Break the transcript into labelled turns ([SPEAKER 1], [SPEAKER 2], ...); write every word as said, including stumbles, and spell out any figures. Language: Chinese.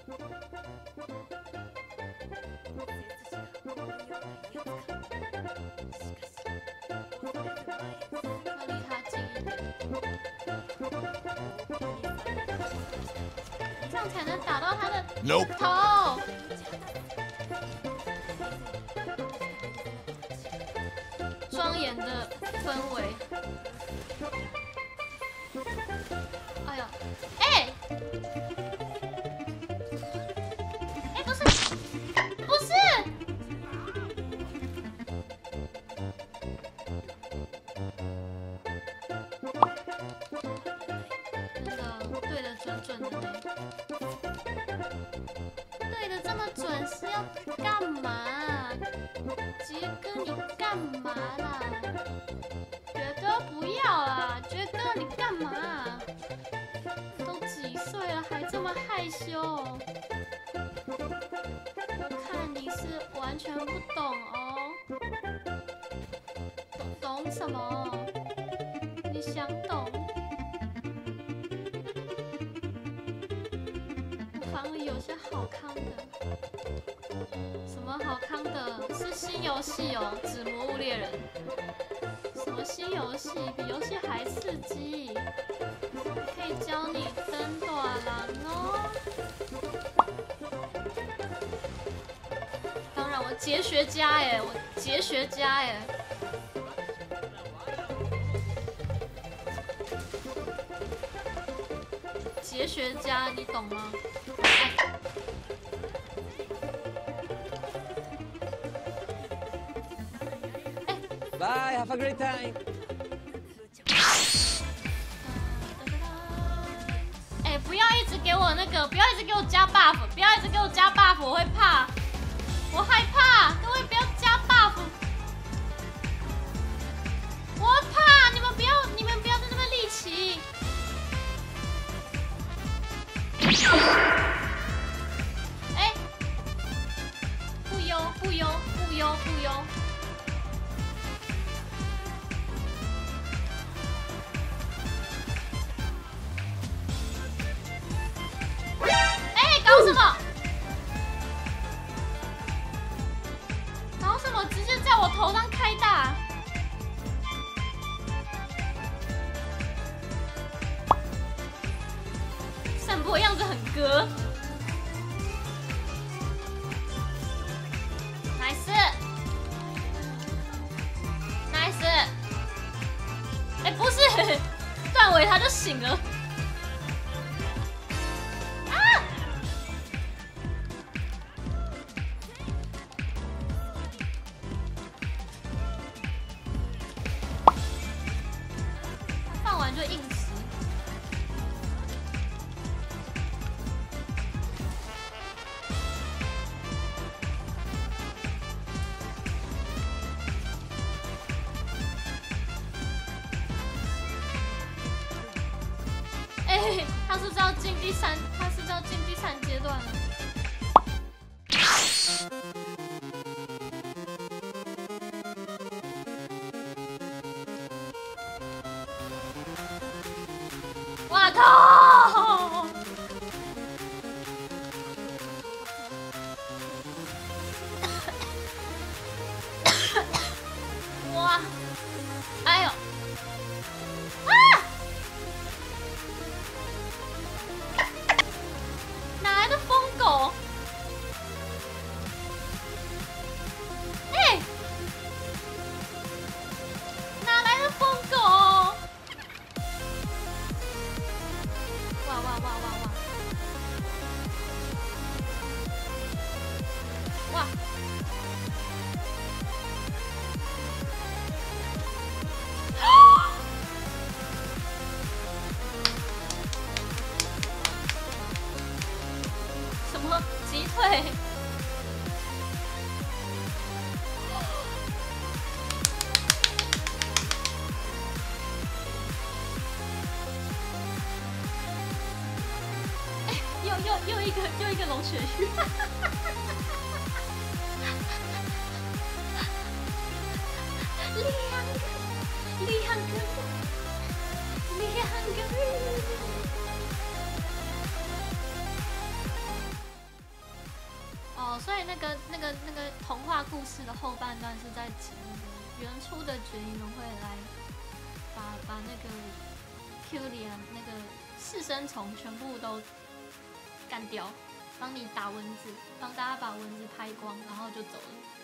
[SPEAKER 1] 离他近一点，这样才能打到他的头。庄严的氛围。哎呦，哎、欸，哎、欸，不是，不是。 对的准准的呢，对的这么准是要干嘛？杰哥你干嘛啦？杰哥不要啦！杰哥你干嘛？都几岁了还这么害羞？我看你是完全不懂哦。懂懂什么？你想懂？ 反而有些好康的，什么好康的？是新游戏哦，《纸魔物猎人》。什么新游戏？比游戏还刺激，可以教你登短廊哦。当然，我杰学家哎，我杰学家哎。 哲学家，你懂吗？哎、欸、
[SPEAKER 2] ，Bye, have a great time。
[SPEAKER 1] 哎、欸，不要一直给我那个，不要一直给我加 buff， 不要一直给我加 buff， 我会怕，我害怕，各位不要加 buff， 我会怕，你们不要，你们不要在那边立旗。 哎，不优不优不优不优！哎，搞什么？搞什么？直接在我头上开大！散播样子很哥。 哎，不是，段尾他就醒了。啊！放完就硬吃。哎，他是不是要进第三？他是不是要进第三阶段了？哇靠！哇！哎呦！ 狗，哎，哪来的疯狗？哇哇哇哇哇！哇！什么击退？哎，又又又一个又一个龙血玉，两个两个两个。 哦，所以那个那个那个童话故事的后半段是在指那个原初的绝影们会来把把那个 Q 里啊那个噬生虫全部都干掉，帮你打蚊子，帮大家把蚊子拍光，然后就走了。